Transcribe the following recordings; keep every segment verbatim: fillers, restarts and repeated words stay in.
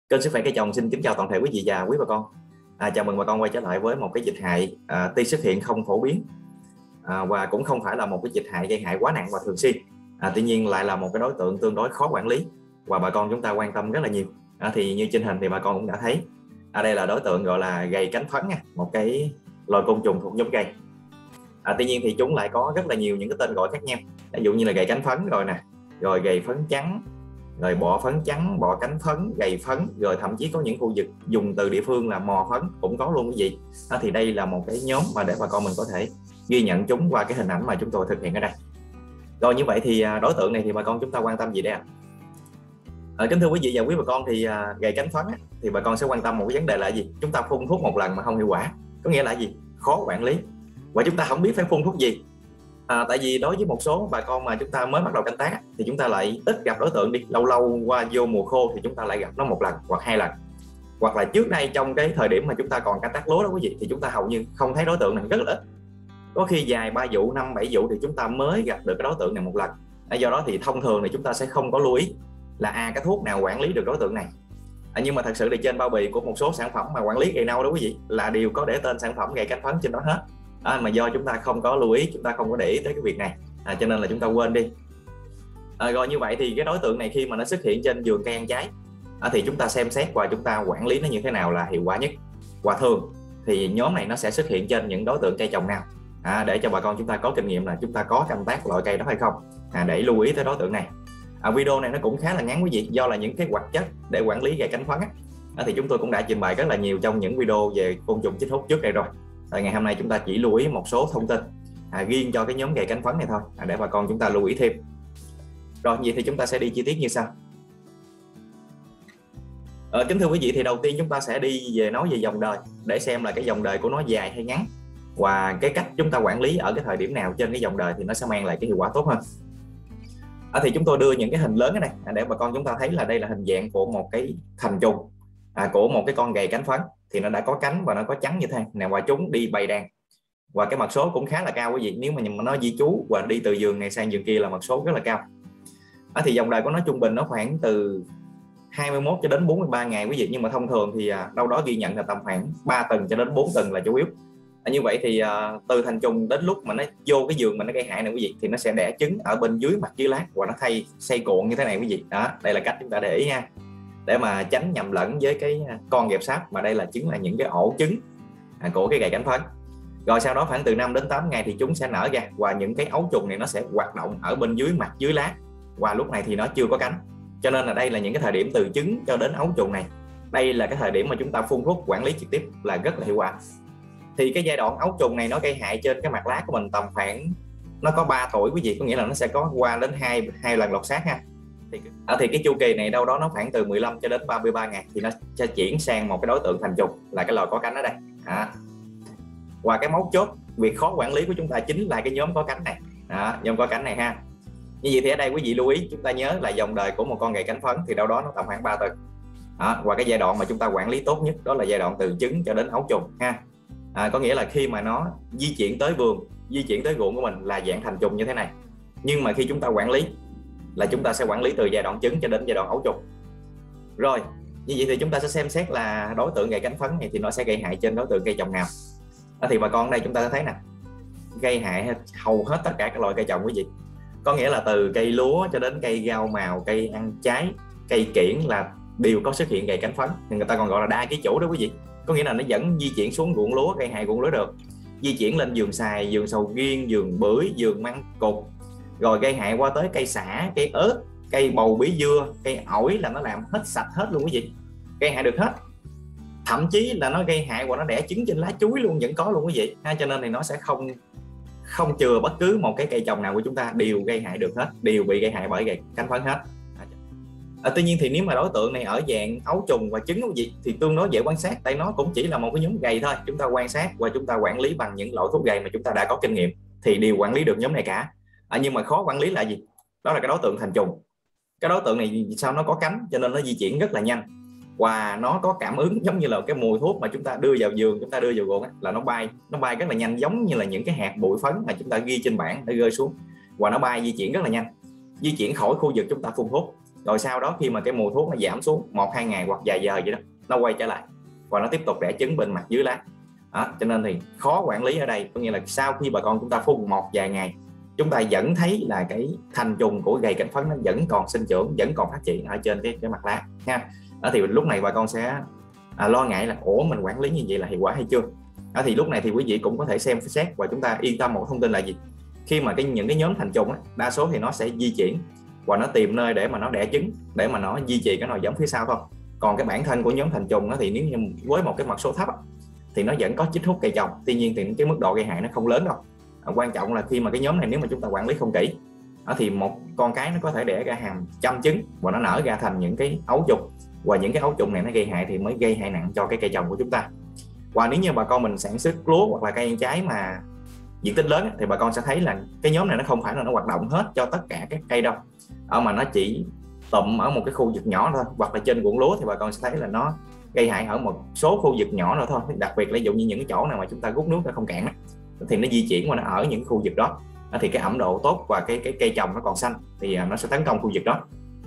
Kênh Sức Khỏe Cây Trồng xin kính chào toàn thể quý vị và quý bà con. À, chào mừng bà con quay trở lại với một cái dịch hại à, tuy xuất hiện không phổ biến à, và cũng không phải là một cái dịch hại gây hại quá nặng và thường xuyên. À, tuy nhiên lại là một cái đối tượng tương đối khó quản lý và bà con chúng ta quan tâm rất là nhiều. À, thì như trên hình thì bà con cũng đã thấy, ở à, đây là đối tượng gọi là gầy cánh phấn nha, một cái loài côn trùng thuộc giống gầy. À, tuy nhiên thì chúng lại có rất là nhiều những cái tên gọi khác nhau. Ví dụ như là gầy cánh phấn rồi nè, rồi gầy phấn trắng, rồi bọ phấn trắng, bọ cánh phấn, gầy phấn, rồi thậm chí có những khu vực dùng từ địa phương là mò phấn cũng có luôn quý vị. Đó, thì đây là một cái nhóm mà để bà con mình có thể ghi nhận chúng qua cái hình ảnh mà chúng tôi thực hiện ở đây. Rồi như vậy thì đối tượng này thì bà con chúng ta quan tâm gì đây ạ? À, kính thưa quý vị và quý bà con, thì à, gầy cánh phấn á, thì bà con sẽ quan tâm một cái vấn đề là gì? Chúng ta phun thuốc một lần mà không hiệu quả, có nghĩa là gì? Khó quản lý và chúng ta không biết phải phun thuốc gì. À, tại vì đối với một số bà con mà chúng ta mới bắt đầu canh tác thì chúng ta lại ít gặp đối tượng đi, lâu lâu qua vô mùa khô thì chúng ta lại gặp nó một lần hoặc hai lần, hoặc là trước đây trong cái thời điểm mà chúng ta còn canh tác lúa đó quý vị, thì chúng ta hầu như không thấy đối tượng này, rất là ít, có khi dài ba vụ năm bảy vụ thì chúng ta mới gặp được cái đối tượng này một lần. À, do đó thì thông thường thì chúng ta sẽ không có lưu ý là à cái thuốc nào quản lý được đối tượng này. À, nhưng mà thật sự thì trên bao bì của một số sản phẩm mà quản lý gầy nâu đó quý vị là đều có để tên sản phẩm gầy cánh phấn trên đó hết. À, mà do chúng ta không có lưu ý, chúng ta không có để ý tới cái việc này, à, cho nên là chúng ta quên đi. À, rồi như vậy thì cái đối tượng này khi mà nó xuất hiện trên vườn cây ăn trái, à, thì chúng ta xem xét và chúng ta quản lý nó như thế nào là hiệu quả nhất. Và thường thì nhóm này nó sẽ xuất hiện trên những đối tượng cây trồng nào, à, để cho bà con chúng ta có kinh nghiệm là chúng ta có canh tác loại cây đó hay không, à, để lưu ý tới đối tượng này. À, video này nó cũng khá là ngắn quý vị, do là những cái hoạt chất để quản lý gầy cánh phấn á, à, thì chúng tôi cũng đã trình bày rất là nhiều trong những video về côn trùng chích hút trước đây rồi. À, ngày hôm nay chúng ta chỉ lưu ý một số thông tin à, riêng cho cái nhóm gầy cánh phấn này thôi, à, để bà con chúng ta lưu ý thêm. Rồi vậy thì chúng ta sẽ đi chi tiết như sau. À, kính thưa quý vị, thì đầu tiên chúng ta sẽ đi về nói về dòng đời để xem là cái dòng đời của nó dài hay ngắn, và cái cách chúng ta quản lý ở cái thời điểm nào trên cái dòng đời thì nó sẽ mang lại cái hiệu quả tốt hơn. À, thì chúng tôi đưa những cái hình lớn ở đây à, để bà con chúng ta thấy là đây là hình dạng của một cái thành trùng à, của một cái con gầy cánh phấn, thì nó đã có cánh và nó có trắng như thế này, và chúng đi bầy đàn và cái mật số cũng khá là cao quý vị. Nếu mà nó di trú và đi từ giường này sang giường kia là mật số rất là cao. À, thì dòng đời của nó trung bình nó khoảng từ hai mươi mốt cho đến bốn mươi ba ngày quý vị, nhưng mà thông thường thì à, đâu đó ghi nhận là tầm khoảng ba tuần cho đến bốn tuần là chủ yếu. À, như vậy thì à, từ thành trùng đến lúc mà nó vô cái giường mà nó gây hại này quý vị, thì nó sẽ đẻ trứng ở bên dưới mặt dưới lá và nó thay xây cuộn như thế này quý vị. Đó, đây là cách chúng ta để ý nha, để mà tránh nhầm lẫn với cái con kẹp sáp, mà đây là chính là những cái ổ trứng à, của cái gầy cánh phấn. Rồi sau đó khoảng từ năm đến tám ngày thì chúng sẽ nở ra, và những cái ấu trùng này nó sẽ hoạt động ở bên dưới mặt dưới lá, và lúc này thì nó chưa có cánh, cho nên là đây là những cái thời điểm từ trứng cho đến ấu trùng này, đây là cái thời điểm mà chúng ta phun thuốc quản lý trực tiếp là rất là hiệu quả. Thì cái giai đoạn ấu trùng này nó gây hại trên cái mặt lá của mình tầm khoảng nó có ba tuổi quý vị, có nghĩa là nó sẽ có qua đến hai hai lần lột xác ha. Thì, à, thì cái chu kỳ này đâu đó nó khoảng từ mười lăm cho đến ba mươi ba ngày thì nó sẽ chuyển sang một cái đối tượng thành trùng là cái loài có cánh ở đây. À. Và cái mấu chốt việc khó quản lý của chúng ta chính là cái nhóm có cánh này. À, nhóm có cánh này ha. Như vậy thì ở đây quý vị lưu ý, chúng ta nhớ là dòng đời của một con gầy cánh phấn thì đâu đó nó tầm khoảng ba tuần. À, và cái giai đoạn mà chúng ta quản lý tốt nhất đó là giai đoạn từ trứng cho đến ấu trùng ha. À, có nghĩa là khi mà nó di chuyển tới vườn, di chuyển tới ruộng của mình là dạng thành trùng như thế này, nhưng mà khi chúng ta quản lý là chúng ta sẽ quản lý từ giai đoạn trứng cho đến giai đoạn ấu trùng. Rồi như vậy thì chúng ta sẽ xem xét là đối tượng gầy cánh phấn này thì nó sẽ gây hại trên đối tượng cây trồng nào. Đó, thì bà con đây chúng ta thấy nè, gây hại hầu hết tất cả các loại cây trồng quý vị, có nghĩa là từ cây lúa cho đến cây rau màu, cây ăn trái, cây kiểng là đều có xuất hiện gầy cánh phấn, thì người ta còn gọi là đa ký chủ đó quý vị, có nghĩa là nó vẫn di chuyển xuống ruộng lúa gây hại ruộng lúa được, di chuyển lên vườn xoài, vườn sầu riêng, vườn bưởi, vườn măng cụt, rồi gây hại qua tới cây sả, cây ớt, cây bầu bí dưa, cây ổi là nó làm hết sạch hết luôn quý vị, gây hại được hết, thậm chí là nó gây hại và nó đẻ trứng trên lá chuối luôn vẫn có luôn quý vị ha. Cho nên thì nó sẽ không không chừa bất cứ một cái cây trồng nào của chúng ta đều gây hại được hết, đều bị gây hại bởi gầy cánh phấn hết. À, tuy nhiên thì nếu mà đối tượng này ở dạng ấu trùng và trứng quý vị thì tương đối dễ quan sát, tại nó cũng chỉ là một cái nhóm gầy thôi, chúng ta quan sát và chúng ta quản lý bằng những loại thuốc gầy mà chúng ta đã có kinh nghiệm thì đều quản lý được nhóm này cả. À, nhưng mà khó quản lý là gì? Đó là cái đối tượng thành trùng. Cái đối tượng này sao nó có cánh cho nên nó di chuyển rất là nhanh, và nó có cảm ứng giống như là cái mùi thuốc mà chúng ta đưa vào vườn, chúng ta đưa vào ruộng là nó bay, nó bay rất là nhanh, giống như là những cái hạt bụi phấn mà chúng ta ghi trên bảng để rơi xuống, và nó bay di chuyển rất là nhanh, di chuyển khỏi khu vực chúng ta phun thuốc. Rồi sau đó khi mà cái mùi thuốc nó giảm xuống một hai ngày hoặc vài giờ vậy đó, nó quay trở lại và nó tiếp tục đẻ trứng bên mặt dưới lá. Đó, cho nên thì khó quản lý ở đây, có nghĩa là sau khi bà con chúng ta phun một vài ngày, chúng ta vẫn thấy là cái thành trùng của gầy cánh phấn nó vẫn còn sinh trưởng, vẫn còn phát triển ở trên cái, cái mặt lá nha. Đó, thì lúc này bà con sẽ à, lo ngại là ủa mình quản lý như vậy là hiệu quả hay chưa. Đó, thì lúc này thì quý vị cũng có thể xem xét và chúng ta yên tâm một thông tin là gì, khi mà cái những cái nhóm thành trùng á, đa số thì nó sẽ di chuyển và nó tìm nơi để mà nó đẻ trứng, để mà nó duy trì cái nòi giống phía sau thôi. Còn cái bản thân của nhóm thành trùng đó thì nếu như với một cái mật số thấp thì nó vẫn có chích hút cây trồng, tuy nhiên thì cái mức độ gây hại nó không lớn đâu. À, quan trọng là khi mà cái nhóm này nếu mà chúng ta quản lý không kỹ thì một con cái nó có thể đẻ ra hàng trăm trứng và nó nở ra thành những cái ấu trùng, và những cái ấu trùng này nó gây hại thì mới gây hại nặng cho cái cây trồng của chúng ta. Và nếu như bà con mình sản xuất lúa hoặc là cây ăn trái mà diện tích lớn thì bà con sẽ thấy là cái nhóm này nó không phải là nó hoạt động hết cho tất cả các cây đâu, ở mà nó chỉ tụm ở một cái khu vực nhỏ thôi, hoặc là trên ruộng lúa thì bà con sẽ thấy là nó gây hại ở một số khu vực nhỏ nữa thôi. Đặc biệt là ví dụ như những cái chỗ nào mà chúng ta rút nước ra không cạn thì nó di chuyển qua nó ở những khu vực đó, thì cái ẩm độ tốt và cái cái cây trồng nó còn xanh thì nó sẽ tấn công khu vực đó.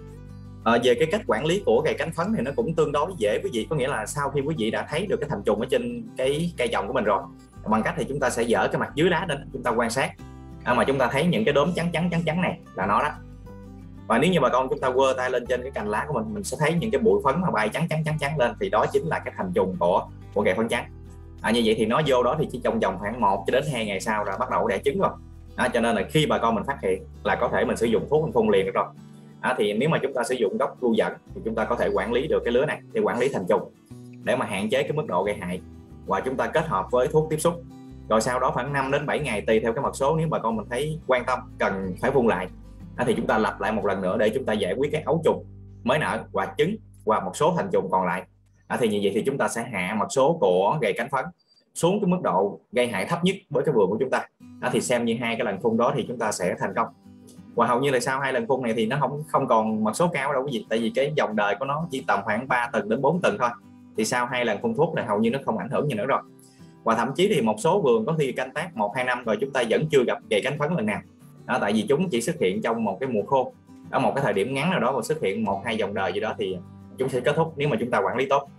À, về cái cách quản lý của gầy cánh phấn thì nó cũng tương đối dễ quý vị, có nghĩa là sau khi quý vị đã thấy được cái thành trùng ở trên cái cây trồng của mình rồi, bằng cách thì chúng ta sẽ dỡ cái mặt dưới lá lên, chúng ta quan sát à, mà chúng ta thấy những cái đốm trắng trắng trắng trắng này là nó đó. Và nếu như bà con chúng ta quơ tay lên trên cái cành lá của mình, mình sẽ thấy những cái bụi phấn mà bay trắng trắng trắng trắng lên, thì đó chính là cái thành trùng của của gầy phấn trắng. À, như vậy thì nó vô đó thì chỉ trong vòng khoảng một cho đến hai ngày sau là bắt đầu đẻ trứng rồi. À, cho nên là khi bà con mình phát hiện là có thể mình sử dụng thuốc mình phun liền được rồi. À, thì nếu mà chúng ta sử dụng gốc lưu dẫn thì chúng ta có thể quản lý được cái lứa này để quản lý thành trùng, để mà hạn chế cái mức độ gây hại, và chúng ta kết hợp với thuốc tiếp xúc. Rồi sau đó khoảng năm đến bảy ngày tùy theo cái mật số, nếu bà con mình thấy quan tâm cần phải phun lại à, thì chúng ta lặp lại một lần nữa để chúng ta giải quyết cái ấu trùng mới nở và trứng và một số thành trùng còn lại. À, thì như vậy thì chúng ta sẽ hạ mật số của gầy cánh phấn xuống cái mức độ gây hại thấp nhất với cái vườn của chúng ta. À, thì xem như hai cái lần phun đó thì chúng ta sẽ thành công. Và hầu như là sau hai lần phun này thì nó không không còn mật số cao đâu quý vị, tại vì cái dòng đời của nó chỉ tầm khoảng ba tuần đến bốn tuần thôi. Thì sau hai lần phun thuốc này hầu như nó không ảnh hưởng gì nữa rồi. Và thậm chí thì một số vườn có khi canh tác một hai năm rồi chúng ta vẫn chưa gặp gầy cánh phấn lần nào. Đó, tại vì chúng chỉ xuất hiện trong một cái mùa khô, ở một cái thời điểm ngắn nào đó mà xuất hiện một hai dòng đời gì đó thì chúng sẽ kết thúc nếu mà chúng ta quản lý tốt.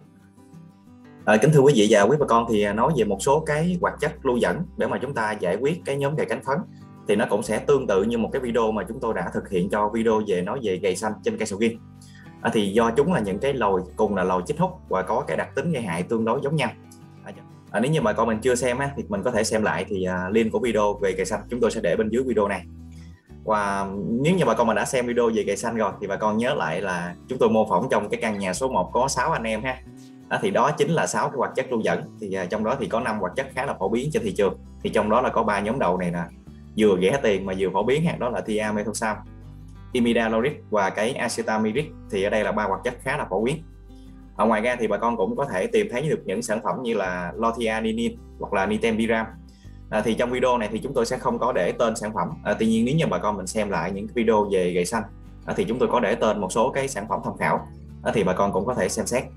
À, kính thưa quý vị và quý bà con, thì nói về một số cái hoạt chất lưu dẫn để mà chúng ta giải quyết cái nhóm gầy cánh phấn thì nó cũng sẽ tương tự như một cái video mà chúng tôi đã thực hiện cho video về nói về gầy xanh trên cây sầu riêng. À, thì do chúng là những cái lồi cùng là lồi chích hút và có cái đặc tính gây hại tương đối giống nhau. À, nếu như bà con mình chưa xem á, thì mình có thể xem lại, thì à, link của video về gầy xanh chúng tôi sẽ để bên dưới video này. Và nếu như bà con mình đã xem video về gầy xanh rồi thì bà con nhớ lại là chúng tôi mô phỏng trong cái căn nhà số một có sáu anh em ha. À, thì đó chính là sáu cái hoạt chất lưu dẫn, thì à, trong đó thì có năm hoạt chất khá là phổ biến trên thị trường, thì trong đó là có ba nhóm đầu này nè, vừa rẻ tiền mà vừa phổ biến ha, đó là thiamethoxam, imidacloric và cái acetamiric. Thì ở đây là ba hoạt chất khá là phổ biến. Ở ngoài ra thì bà con cũng có thể tìm thấy được những sản phẩm như là lothianidin hoặc là nitempiram. À, thì trong video này thì chúng tôi sẽ không có để tên sản phẩm. À, tuy nhiên nếu như bà con mình xem lại những video về gầy xanh à, thì chúng tôi có để tên một số cái sản phẩm tham khảo, à, thì bà con cũng có thể xem xét.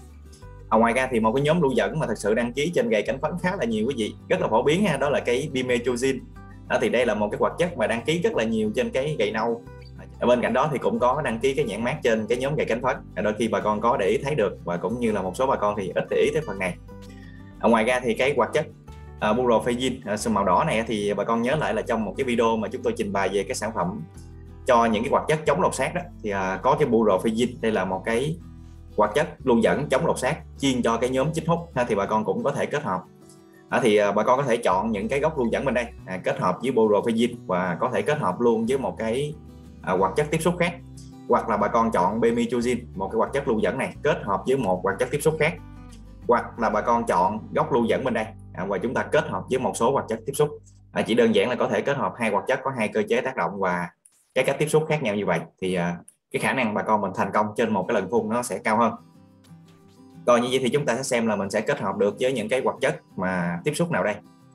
À, ngoài ra thì một cái nhóm lưu dẫn mà thật sự đăng ký trên gầy cánh phấn khá là nhiều quý vị, rất là phổ biến ha, đó là cái dimethoxin. À, thì đây là một cái hoạt chất mà đăng ký rất là nhiều trên cái gầy nâu. Ở bên cạnh đó thì cũng có đăng ký cái nhãn mác trên cái nhóm gầy cánh phấn, đôi khi bà con có để ý thấy được, và cũng như là một số bà con thì ít để ý tới phần này. À, ngoài ra thì cái hoạt chất uh, burophyllin uh, màu đỏ này thì bà con nhớ lại là trong một cái video mà chúng tôi trình bày về cái sản phẩm cho những cái hoạt chất chống lột xác đó, thì uh, có cái burophyllin, đây là một cái hoạt chất lưu dẫn chống lột xác chuyên cho cái nhóm chích hút ha, thì bà con cũng có thể kết hợp. À, thì uh, bà con có thể chọn những cái gốc lưu dẫn bên đây à, kết hợp với burophyllin, và có thể kết hợp luôn với một cái À, hoạt chất tiếp xúc khác, hoặc là bà con chọn bemitrozin, một cái hoạt chất lưu dẫn này kết hợp với một hoạt chất tiếp xúc khác, hoặc là bà con chọn gốc lưu dẫn bên đây à, và chúng ta kết hợp với một số hoạt chất tiếp xúc. À, chỉ đơn giản là có thể kết hợp hai hoạt chất có hai cơ chế tác động và cái cách tiếp xúc khác nhau như vậy, thì à, cái khả năng bà con mình thành công trên một cái lần phun nó sẽ cao hơn. Còn như vậy thì chúng ta sẽ xem là mình sẽ kết hợp được với những cái hoạt chất mà tiếp xúc nào đây.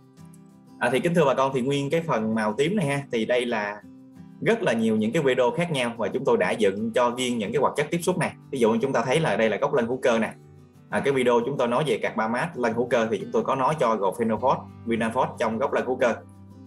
À, thì kính thưa bà con, thì nguyên cái phần màu tím này ha, thì đây là rất là nhiều những cái video khác nhau và chúng tôi đã dựng cho riêng những cái hoạt chất tiếp xúc này. Ví dụ như chúng ta thấy là đây là gốc lân hữu cơ nè. À, cái video chúng tôi nói về carbamat lân hữu cơ thì chúng tôi có nói cho glufosinate, vinafos trong gốc lân hữu cơ.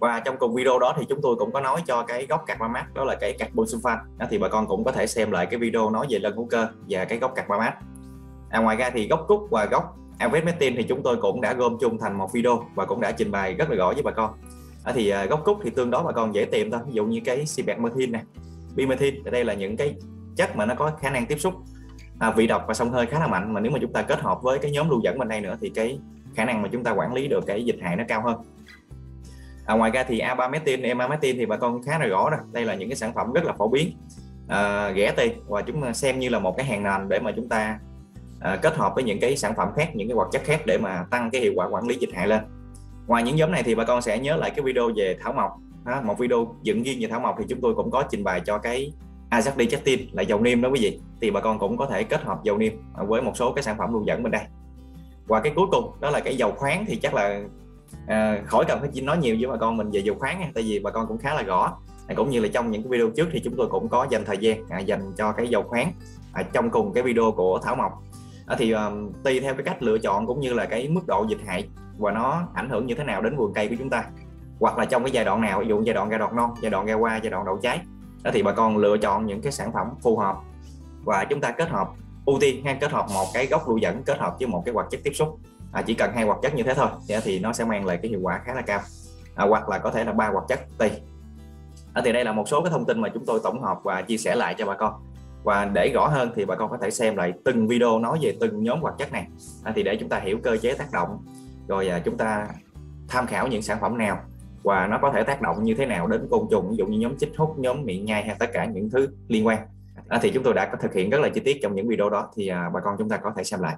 Và trong cùng video đó thì chúng tôi cũng có nói cho cái gốc Carbamat, đó là cái carbon sulfan. Đó, thì bà con cũng có thể xem lại cái video nói về lân hữu cơ và cái gốc Carbamat. À, ngoài ra thì gốc cúc và gốc Avetmetin thì chúng tôi cũng đã gom chung thành một video và cũng đã trình bày rất là rõ với bà con. À, thì uh, gốc cúc thì tương đối bà con dễ tìm thôi, ví dụ như cái sibermethin này, bimethin, đây là những cái chất mà nó có khả năng tiếp xúc à, vị độc và xông hơi khá là mạnh, mà nếu mà chúng ta kết hợp với cái nhóm lưu dẫn bên đây nữa thì cái khả năng mà chúng ta quản lý được cái dịch hại nó cao hơn. À, ngoài ra thì abametin, emametin thì bà con khá là rõ rồi, đây là những cái sản phẩm rất là phổ biến, à, rẻ tiền và chúng xem như là một cái hàng nền để mà chúng ta à, kết hợp với những cái sản phẩm khác, những cái hoạt chất khác để mà tăng cái hiệu quả quản lý dịch hại lên. Ngoài những nhóm này thì bà con sẽ nhớ lại cái video về thảo mộc, đó, một video dựng riêng về thảo mộc thì chúng tôi cũng có trình bày cho cái azacditidine là dầu niêm đó quý vị, thì bà con cũng có thể kết hợp dầu niêm với một số cái sản phẩm lưu dẫn bên đây. Và cái cuối cùng đó là cái dầu khoáng, thì chắc là à, khỏi cần phải chỉ nói nhiều với bà con mình về dầu khoáng nha, tại vì bà con cũng khá là rõ, à, cũng như là trong những cái video trước thì chúng tôi cũng có dành thời gian à, dành cho cái dầu khoáng à, trong cùng cái video của thảo mộc. À, thì à, tùy theo cái cách lựa chọn cũng như là cái mức độ dịch hại và nó ảnh hưởng như thế nào đến vườn cây của chúng ta, hoặc là trong cái giai đoạn nào, ví dụ giai đoạn ra đọt non, giai đoạn ra hoa, giai đoạn đậu trái, đó thì bà con lựa chọn những cái sản phẩm phù hợp và chúng ta kết hợp, ưu tiên hay kết hợp một cái gốc lưu dẫn kết hợp với một cái hoạt chất tiếp xúc, à, chỉ cần hai hoạt chất như thế thôi thì nó sẽ mang lại cái hiệu quả khá là cao, à, hoặc là có thể là ba hoạt chất tùy. À, thì đây là một số cái thông tin mà chúng tôi tổng hợp và chia sẻ lại cho bà con, và để rõ hơn thì bà con có thể xem lại từng video nói về từng nhóm hoạt chất này, à, thì để chúng ta hiểu cơ chế tác động, rồi à, chúng ta tham khảo những sản phẩm nào và nó có thể tác động như thế nào đến côn trùng, ví dụ như nhóm chích hút, nhóm miệng nhai hay tất cả những thứ liên quan, à, thì chúng tôi đã có thực hiện rất là chi tiết trong những video đó, thì à, bà con chúng ta có thể xem lại.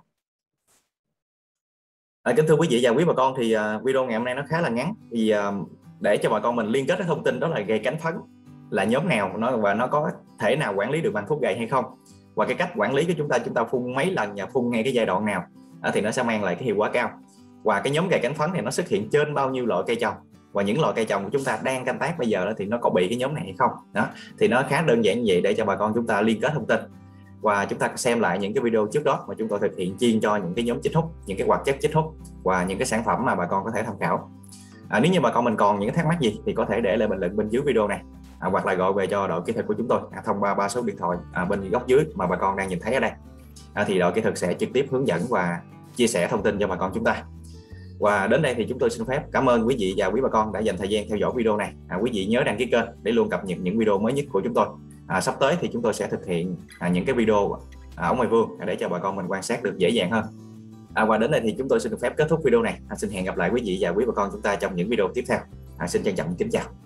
À, kính thưa quý vị và quý bà con, thì à, video ngày hôm nay nó khá là ngắn, thì à, để cho bà con mình liên kết cái thông tin đó là gầy cánh phấn là nhóm nào nó và nó có thể nào quản lý được bằng thuốc gầy hay không, và cái cách quản lý của chúng ta chúng ta phun mấy lần và phun ngay cái giai đoạn nào, à, thì nó sẽ mang lại cái hiệu quả cao. Và cái nhóm gầy cánh phấn thì nó xuất hiện trên bao nhiêu loại cây trồng, và những loại cây trồng của chúng ta đang canh tác bây giờ đó thì nó có bị cái nhóm này hay không, đó thì nó khá đơn giản như vậy để cho bà con chúng ta liên kết thông tin. Và chúng ta xem lại những cái video trước đó mà chúng tôi thực hiện chuyên cho những cái nhóm chích hút, những cái hoạt chất chích hút và những cái sản phẩm mà bà con có thể tham khảo. À, nếu như bà con mình còn những thắc mắc gì thì có thể để lại bình luận bên dưới video này, à, hoặc là gọi về cho đội kỹ thuật của chúng tôi à, thông qua ba số điện thoại à, bên góc dưới mà bà con đang nhìn thấy ở đây, à, thì đội kỹ thuật sẽ trực tiếp hướng dẫn và chia sẻ thông tin cho bà con chúng ta. Và đến đây thì chúng tôi xin phép cảm ơn quý vị và quý bà con đã dành thời gian theo dõi video này. À, quý vị nhớ đăng ký kênh để luôn cập nhật những video mới nhất của chúng tôi. À, sắp tới thì chúng tôi sẽ thực hiện à, những cái video à, ở ngoài vườn để cho bà con mình quan sát được dễ dàng hơn. À, và đến đây thì chúng tôi xin được phép kết thúc video này. À, xin hẹn gặp lại quý vị và quý bà con chúng ta trong những video tiếp theo. À, xin trân trọng kính chào.